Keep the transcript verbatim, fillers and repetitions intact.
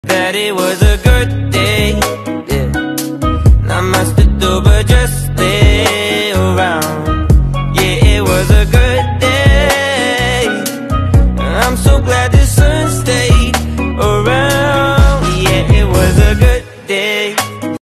that it was a good day, yeah. Not much to do but just